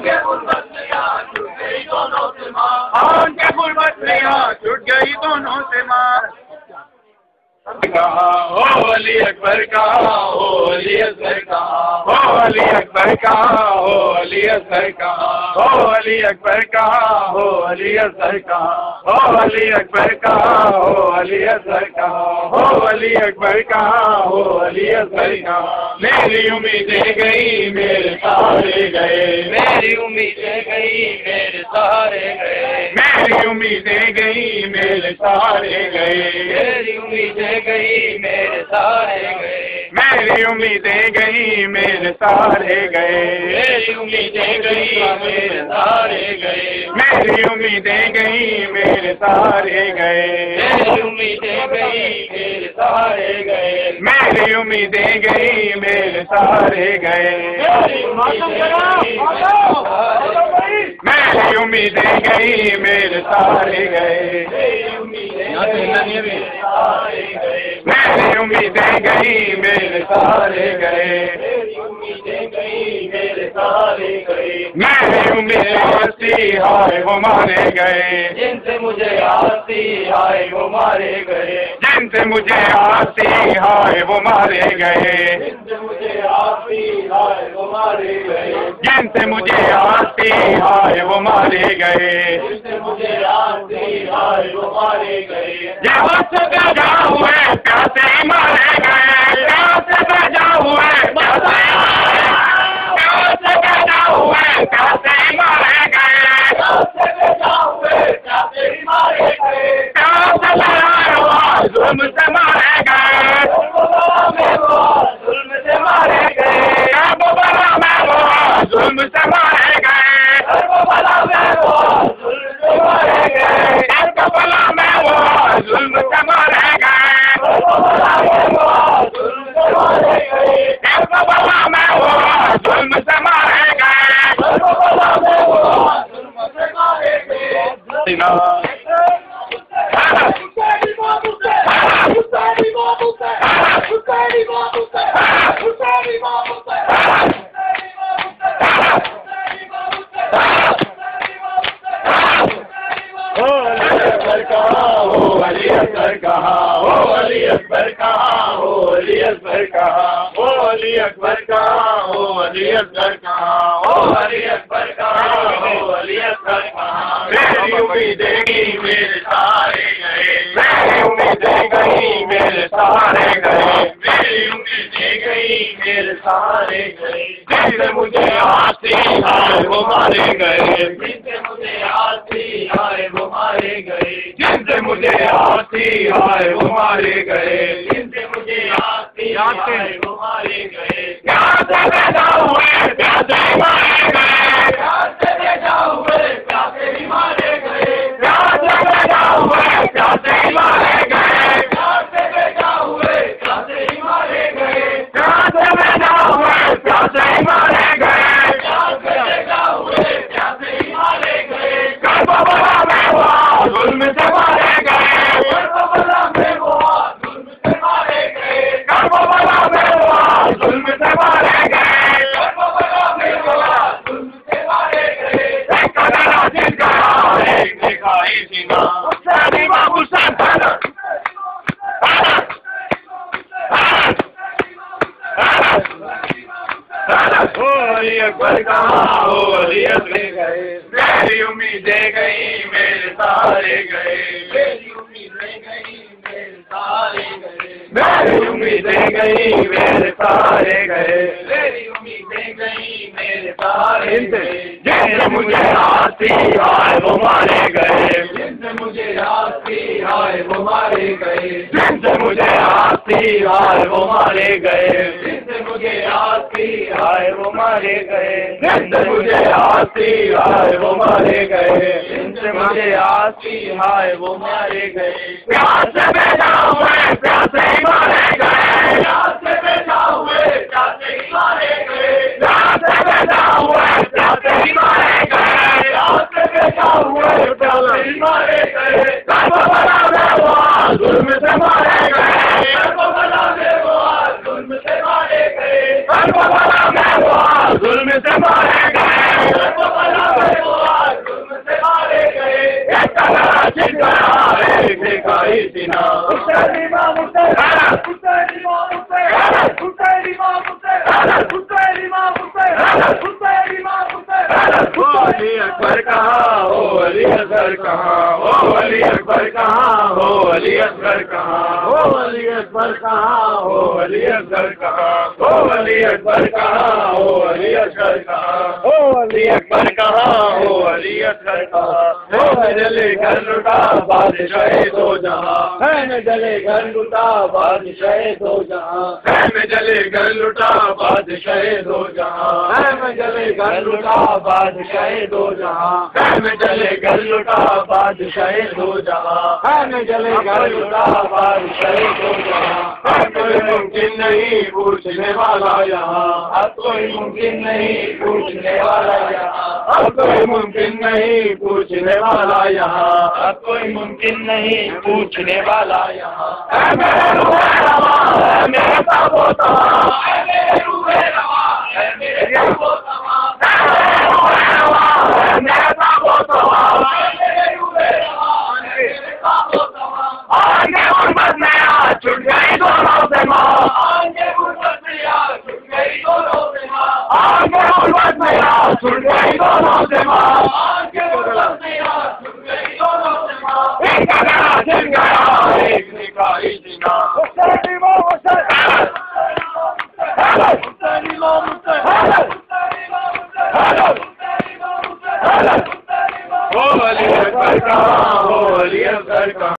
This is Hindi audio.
उनके फुलबत्तियाँ छूट गई दोनों से माँ, उनके फुलबत्तियाँ छूट गई दोनों से माँ। कहा ओ अली अकबर कहा, ओ अली असगर कहा, ओ अली अकबर कहा, ओ अली असगर कहा, ओ अली अकबर कहा, ओ अली असगर कहा, ओ अली अकबर कहा, ओ अली असगर कहा, ओ अली अकबर कहा, ओ अली असगर कहा। मेरी उम्मीदें गई मेरे सहारे गए, मेरी उम्मीदें गई मेरे सहारे गए, मेरी उम्मीदें गई मेरे सहारे गए, मेरी उम्मीदें गई मेरे सहारे गए, मेरी उम्मीदें गई मेरे सहारे गए, मेरी उम्मीदें गई मेरे सहारे गए, मेरी उम्मीदें गई मेरे सहारे गए, मेरी उम्मीदें गई मेरे सहारे गए, मेरी उम्मीदें गई मेरे सहारे गए, मेरी उम्मीदें गई मेरे सहारे गए, मेरी उम्मीदें गई मेरे सहारे गए, मेरी उम्मीदें गई मेरे सहारे गए, मेरी उम्मीदें हंसी हाय वो मारे गए, जिनसे मुझे आसी आए वो मारे गए, जिनसे मुझे आसी हाय वो मारे गए, जिनसे मुझे आसी आए वो मारे गए, जिनसे मुझे आसी हाय वो मारे गए, जिनसे मुझे आसी आए वो मारे गए, ये वक्त पैदा हुए प्यासे ही मारे गए, प्यासे पैदा हुए प्यासे ही मारे गए, प्यासे पैदा हुए प्यासे ही मारे गए, प्यासे पैदा हुए प्यासे ही मारे गए, प्यासे लड़ाए हुआ जुल्म से मारे गए, जुल्म से मारे गए, करबला में वो जुल्म से मारे गए, करबला में वो जुल्म से मारे गए, करबला में वो जुल्म से मारे गए, करबला में वो जुल्म से मारे गए, करबला में वो जुल्म से मारे गए, करबला में वो जुल्म से मारे गए। अली अकबर कहा, ओ अली अकबर कहा, ओ अली अकबर कहा, ओ अली अकबर कहा, ओ अली अकबर कहा, ओ अली अकबर कहा, ओ अली अकबर कहा। मेरी उम्मीदें गई मेरे सहारे गए, मेरी उम्मीदें गई मेरे सहारे गए, मेरी उम्मीदें गई मेरे सहारे गए, जिनसे मुझे आसी आए वो मारे गए, जिनसे मुझे आसी आए वो मारे गए, जिनसे मुझे आसी आए वो मारे गए, जिनसे मुझे आसी आए वो मारे गए, प्यासे पैदा हुए प्यासे ही मारे गए, प्यासे पैदा हुए प्यासे ही मारे गए, प्यासे पैदा हुए प्यासे ही मारे गए, प्यासे पैदा हुए प्यासे ही मारे गए, प्यासे पैदा हुए प्यासे ही मारे गए, प्यासे पैदा हुए प्यासे ही मारे गए, करबला में वो जुल्म से मारे गए, करबला में वो जुल्म से मारे गए, करबला में वो जुल्म से मारे गए, करबला में वो जुल्म से मारे गए, एक कदरा जिनका एक दिखाई सीना, हुसैन इमाम हुसैन ओ अली अकबर कहा, ओ अली अकबर गए, मेरी उम्मीदें गई मेरे सहारे गए, मेरी उम्मीदें गई मेरे सहारे गए, मेरी उम्मीदें गई मेरे सहारे गए, मेरी उम्मीदें गई मेरे सहारे गए, जिनसे मुझे आसी आए वो मारे गए, जिनसे मुझे आसी आए वो मारे गए, जिनसे मुझे आसी आए वो मारे गए, जिनसे मुझे आसी आए वो मारे गए, जिनसे मुझे आसी आए वो मारे गए, जिनसे मुझे आसी आए वो मारे गए, प्यासे पैदा हुए प्यासे ही मारे गए, प्यासे पैदा हुए प्यासे ही मारे गए, प्यासे पैदा हुए प्यासे ही मारे गए, प्यासे पैदा हुए प्यासे ही मारे गए, करबला में वो जुल्म से मारे गए, करबला में वो जुल्म से मारे गए, करबला में वो जुल्म से मारे गए, करबला अकबर कहाँ हो, अली असगर कहाँ हो, अली अकबर कहाँ हो, अली असगर कहाँ हो, अली अकबर कहाँ हो, अली असगर कहाँ हो, अली अकबर कहाँ हो, अली असगर कहाँ हो, अली अकबर कहाँ हो, अली असगर कहाँ हो, जले घर लुटा बादशाह दो जहां, है जले घर लुटा बादशाह दो जहां, है जले घर लुटा बादशाह दो जहां, है जले घर लुटा बादशाह दो जहां, है जले घर लुटा बादशाह दो जहां, है जले घर लुटा बादशाह दो जहां, अब कोई मुमकिन नहीं पूछने वाला यहाँ, अब कोई मुमकिन नहीं पूछने वाला यहाँ, अब कोई मुमकिन नहीं पूछने वाला यहाँ, अब कोई मुमकिन नहीं पूछने वाला यहाँ। मेरे बाबो तवा, मेरे रूहे रवा, मेरे बाबो तवा, मेरे बाबो तवा, मेरे रूहे रवा, मेरे बाबो तवा, आगे उर्मत में आज छुट गई दोनों से माँ, आगे उर्मत में आज छुट गई दोनों से माँ, आगे उर्मत में आज छुट गई दोनों से माँ, आगे उर्मत में आज छुट गई दोनों से माँ, एक गया जिन गया एक निकाही जिना।